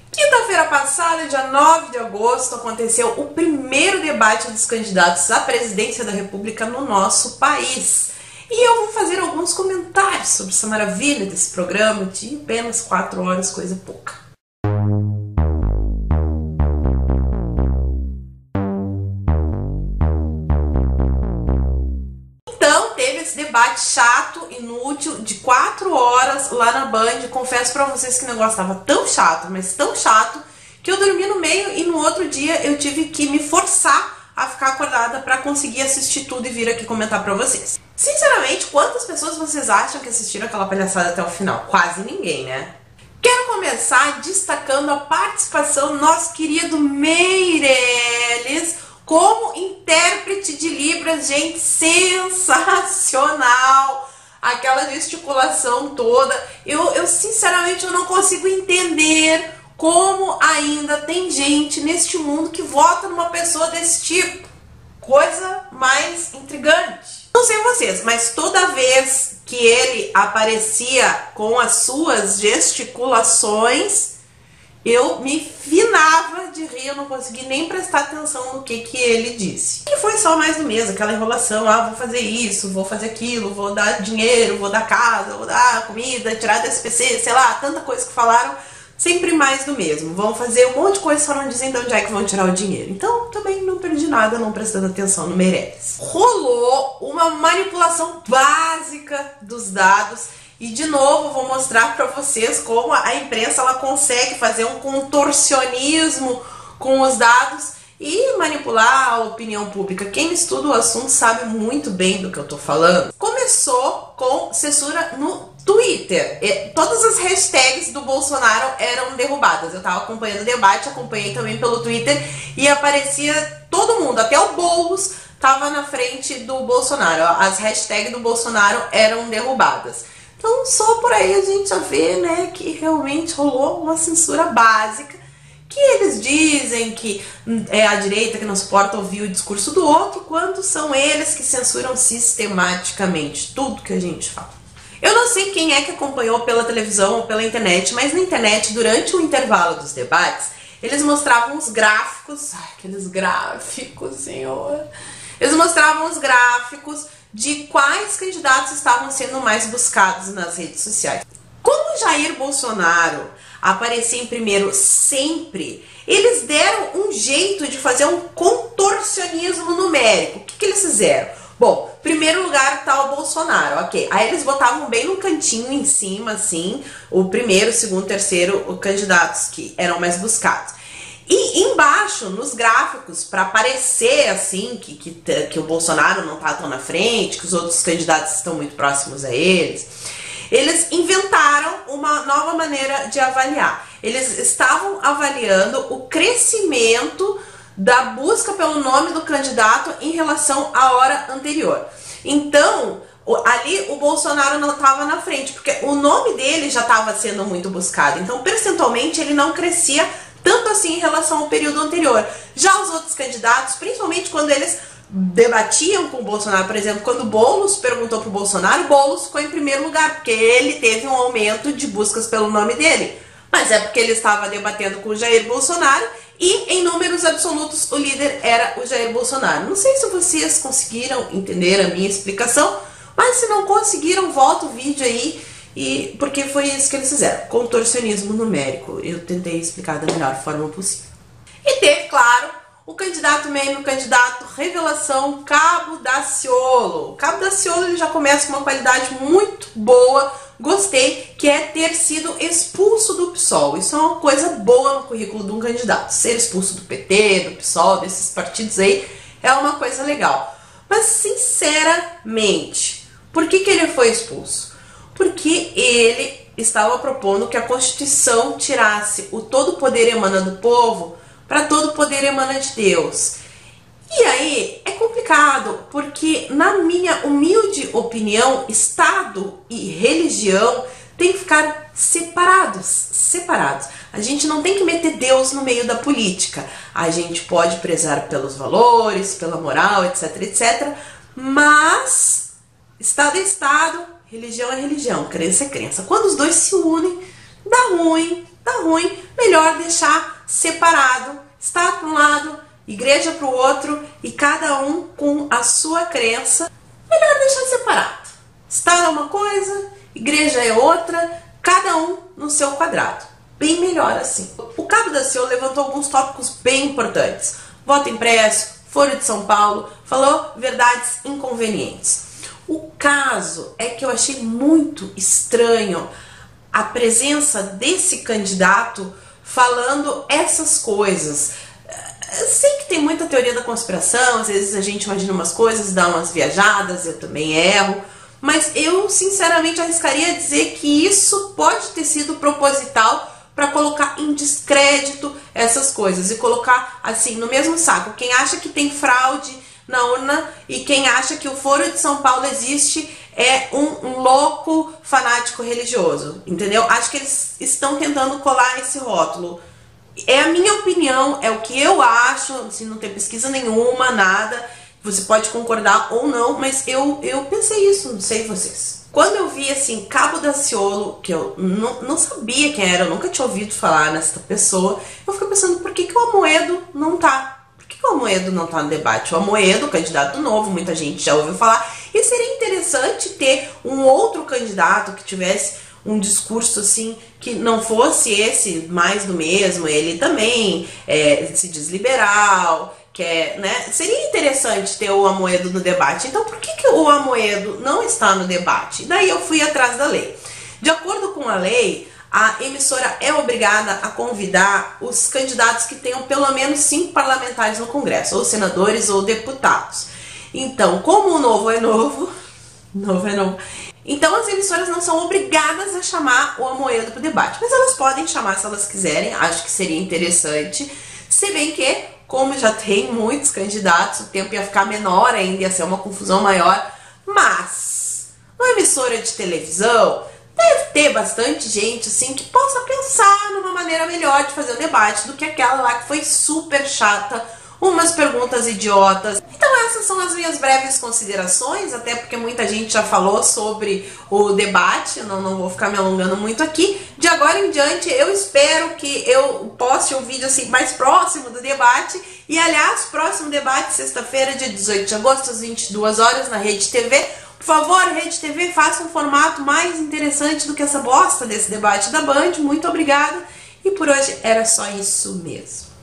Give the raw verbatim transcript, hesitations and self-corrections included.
Quinta-feira passada, dia nove de agosto, aconteceu o primeiro debate dos candidatos à presidência da República no nosso país. E eu vou fazer alguns comentários sobre essa maravilha desse programa de apenas quatro horas, coisa pouca. Então, teve esse debate chato, inútil, de quatro horas lá na Band. Confesso pra vocês que o negócio tava tão chato, mas tão chato, que eu dormi no meio e no outro dia eu tive que me forçar a ficar acordada pra conseguir assistir tudo e vir aqui comentar pra vocês. Sinceramente, quantas pessoas vocês acham que assistiram aquela palhaçada até o final? Quase ninguém, né? Quero começar destacando a participação do nosso querido Meirelles como intérprete de Libras. Gente, sensacional! Aquela gesticulação toda. Eu, eu sinceramente eu não consigo entender como ainda tem gente neste mundo que vota numa pessoa desse tipo. Coisa mais intrigante. Não sei vocês, mas toda vez que ele aparecia com as suas gesticulações, eu me finava de rir, eu não consegui nem prestar atenção no que, que ele disse. E foi só mais do mesmo, aquela enrolação, ah, vou fazer isso, vou fazer aquilo, vou dar dinheiro, vou dar casa, vou dar comida, tirar do S P C, sei lá, tanta coisa que falaram, sempre mais do mesmo. Vão fazer um monte de coisa, só não dizem de onde é que vão tirar o dinheiro. Então, também não perdi nada não prestando atenção no Meirelles. Rolou uma manipulação básica dos dados. E de novo vou mostrar para vocês como a imprensa ela consegue fazer um contorcionismo com os dados e manipular a opinião pública. Quem estuda o assunto sabe muito bem do que eu tô falando. Começou com censura no Twitter. E todas as hashtags do Bolsonaro eram derrubadas. Eu tava acompanhando o debate, acompanhei também pelo Twitter e aparecia todo mundo, até o Boulos tava na frente do Bolsonaro. As hashtags do Bolsonaro eram derrubadas. Então, só por aí a gente já vê, né, que realmente rolou uma censura básica, que eles dizem que é a direita que não suporta ouvir o discurso do outro, quando são eles que censuram sistematicamente tudo que a gente fala. Eu não sei quem é que acompanhou pela televisão ou pela internet, mas na internet, durante o intervalo dos debates, eles mostravam os gráficos, ai, aqueles gráficos, senhor, eles mostravam os gráficos de quais candidatos estavam sendo mais buscados nas redes sociais. Como Jair Bolsonaro aparecia em primeiro sempre, eles deram um jeito de fazer um contorcionismo numérico. O que, que eles fizeram? Bom, primeiro lugar tá o Bolsonaro, ok. Aí eles botavam bem no cantinho em cima, assim, o primeiro, segundo, terceiro os candidatos que eram mais buscados. E embaixo, nos gráficos, para aparecer assim, que, que, que o Bolsonaro não tá tão na frente, que os outros candidatos estão muito próximos a eles, eles inventaram uma nova maneira de avaliar. Eles estavam avaliando o crescimento da busca pelo nome do candidato em relação à hora anterior. Então, ali o Bolsonaro não estava na frente, porque o nome dele já estava sendo muito buscado. Então, percentualmente, ele não crescia tanto assim em relação ao período anterior. Já os outros candidatos, principalmente quando eles debatiam com o Bolsonaro, por exemplo, quando o Boulos perguntou para o Bolsonaro, o Boulos ficou em primeiro lugar, porque ele teve um aumento de buscas pelo nome dele. Mas é porque ele estava debatendo com o Jair Bolsonaro e, em números absolutos, o líder era o Jair Bolsonaro. Não sei se vocês conseguiram entender a minha explicação, mas se não conseguiram, volta o vídeo aí. E porque foi isso que eles fizeram, contorcionismo numérico. Eu tentei explicar da melhor forma possível. E teve, claro, o candidato meme, o candidato revelação, Cabo Daciolo. O Cabo Daciolo ele já começa com uma qualidade muito boa, gostei, que é ter sido expulso do PSOL. Isso é uma coisa boa no currículo de um candidato. Ser expulso do P T, do PSOL, desses partidos aí, é uma coisa legal. Mas, sinceramente, por que que ele foi expulso? Porque ele estava propondo que a Constituição tirasse o todo poder emana do povo para todo poder emana de Deus. E aí é complicado, porque na minha humilde opinião, Estado e religião têm que ficar separados, separados. A gente não tem que meter Deus no meio da política. A gente pode prezar pelos valores, pela moral, etc, etcétera. Mas Estado é Estado, religião é religião, crença é crença. Quando os dois se unem, dá ruim, tá ruim, melhor deixar separado, estar para um lado, igreja para o outro e cada um com a sua crença, melhor deixar separado. Estar é uma coisa, igreja é outra, cada um no seu quadrado. Bem melhor assim. O Cabo da Ciolo levantou alguns tópicos bem importantes. Voto impresso, Foro de São Paulo, falou verdades inconvenientes. O caso é que eu achei muito estranho a presença desse candidato falando essas coisas. Eu sei que tem muita teoria da conspiração, às vezes a gente imagina umas coisas, dá umas viajadas, eu também erro, mas eu sinceramente arriscaria dizer que isso pode ter sido proposital para colocar em descrédito essas coisas e colocar assim no mesmo saco quem acha que tem fraude na urna e quem acha que o Foro de São Paulo existe é um, um louco fanático religioso, entendeu? Acho que eles estão tentando colar esse rótulo. É a minha opinião, é o que eu acho, assim, não tem pesquisa nenhuma, nada, você pode concordar ou não, mas eu, eu pensei isso, não sei vocês. Quando eu vi, assim, Cabo da Ciolo, que eu não, não sabia quem era, eu nunca tinha ouvido falar nessa pessoa, eu fiquei pensando, por que, que o Amoedo não tá? Por que, que o Amoedo não tá no debate? O Amoedo, candidato novo, muita gente já ouviu falar, e seria interessante ter um outro candidato que tivesse um discurso assim que não fosse esse mais do mesmo, ele também é, se diz liberal, que é, né? Seria interessante ter o Amoedo no debate. Então por que, que o Amoedo não está no debate? Daí eu fui atrás da lei. De acordo com a lei, a emissora é obrigada a convidar os candidatos que tenham pelo menos cinco parlamentares no Congresso, ou senadores ou deputados. Então, como o novo é novo, novo é novo, então as emissoras não são obrigadas a chamar o Amoedo para o debate, mas elas podem chamar se elas quiserem, acho que seria interessante, se bem que, como já tem muitos candidatos, o tempo ia ficar menor ainda, ia ser uma confusão maior, mas uma emissora de televisão deve ter bastante gente assim que possa pensar numa maneira melhor de fazer o debate do que aquela lá que foi super chata, umas perguntas idiotas. Então essas são as minhas breves considerações, até porque muita gente já falou sobre o debate, eu não, não vou ficar me alongando muito aqui. De agora em diante eu espero que eu poste um vídeo assim mais próximo do debate. E aliás, próximo debate, sexta-feira, dia dezoito de agosto, às vinte e duas horas, na Rede T V. Por favor, Rede T V, faça um formato mais interessante do que essa bosta desse debate da Band. Muito obrigada. E por hoje era só isso mesmo.